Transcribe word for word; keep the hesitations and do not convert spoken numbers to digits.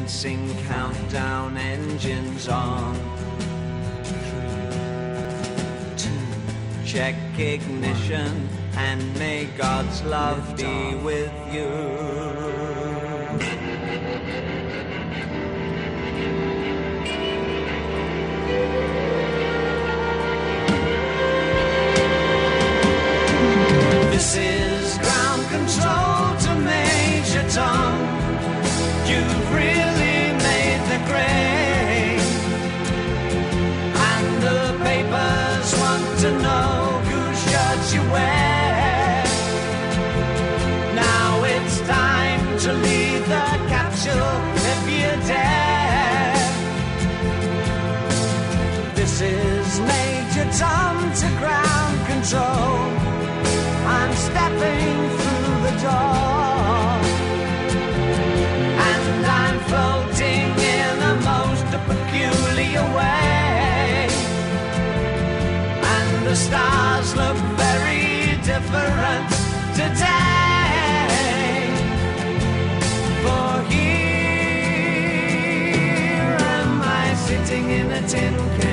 commencing countdown, engines on. Three, two, check ignition, and may God's love be with you. This is ground control to Major Tom. You've really made the grade, and the papers want to know whose shirts you wear. Now it's time to leave the capsule if you dare. This is Major Tom to ground control. I'm stepping through the door, and I'm floating in a most peculiar way, and the stars look very different today. For here am I sitting in a tin can,